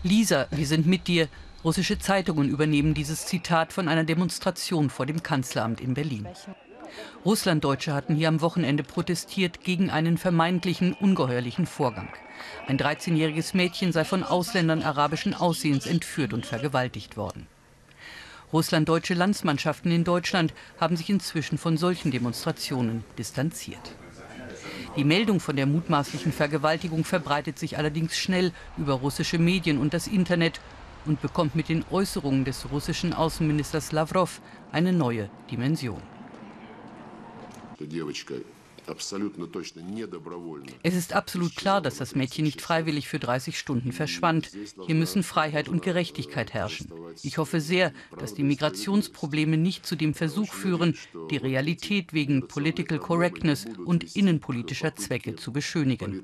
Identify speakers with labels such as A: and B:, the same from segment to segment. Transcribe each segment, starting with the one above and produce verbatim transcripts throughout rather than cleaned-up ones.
A: Lisa, wir sind mit dir. Russische Zeitungen übernehmen dieses Zitat von einer Demonstration vor dem Kanzleramt in Berlin. Russlanddeutsche hatten hier am Wochenende protestiert gegen einen vermeintlichen ungeheuerlichen Vorgang. Ein dreizehnjähriges Mädchen sei von Ausländern arabischen Aussehens entführt und vergewaltigt worden. Russlanddeutsche Landsmannschaften in Deutschland haben sich inzwischen von solchen Demonstrationen distanziert. Die Meldung von der mutmaßlichen Vergewaltigung verbreitet sich allerdings schnell über russische Medien und das Internet und bekommt mit den Äußerungen des russischen Außenministers Lawrow eine neue Dimension. Es ist absolut klar, dass das Mädchen nicht freiwillig für dreißig Stunden verschwand. Hier müssen Freiheit und Gerechtigkeit herrschen. Ich hoffe sehr, dass die Migrationsprobleme nicht zu dem Versuch führen, die Realität wegen Political Correctness und innenpolitischer Zwecke zu beschönigen.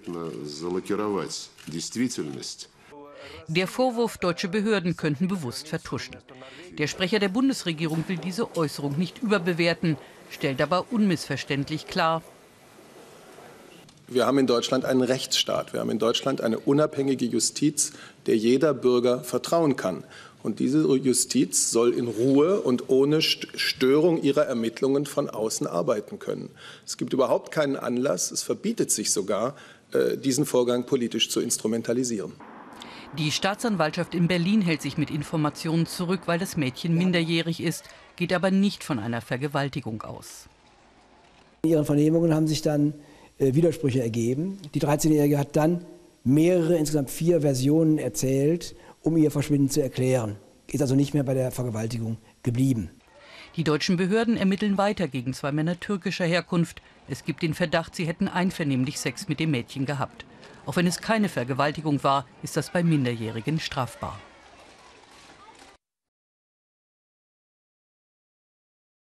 A: Der Vorwurf, deutsche Behörden könnten bewusst vertuschen. Der Sprecher der Bundesregierung will diese Äußerung nicht überbewerten, stellt aber unmissverständlich klar:
B: Wir haben in Deutschland einen Rechtsstaat. Wir haben in Deutschland eine unabhängige Justiz, der jeder Bürger vertrauen kann. Und diese Justiz soll in Ruhe und ohne Störung ihrer Ermittlungen von außen arbeiten können. Es gibt überhaupt keinen Anlass, es verbietet sich sogar, diesen Vorgang politisch zu instrumentalisieren.
A: Die Staatsanwaltschaft in Berlin hält sich mit Informationen zurück, weil das Mädchen minderjährig ist, geht aber nicht von einer Vergewaltigung aus.
C: In ihren Vernehmungen haben sich dann äh, Widersprüche ergeben. Die dreizehnjährige hat dann mehrere, insgesamt vier Versionen erzählt, um ihr Verschwinden zu erklären. Ist also nicht mehr bei der Vergewaltigung geblieben.
A: Die deutschen Behörden ermitteln weiter gegen zwei Männer türkischer Herkunft. Es gibt den Verdacht, sie hätten einvernehmlich Sex mit dem Mädchen gehabt. Auch wenn es keine Vergewaltigung war, ist das bei Minderjährigen strafbar.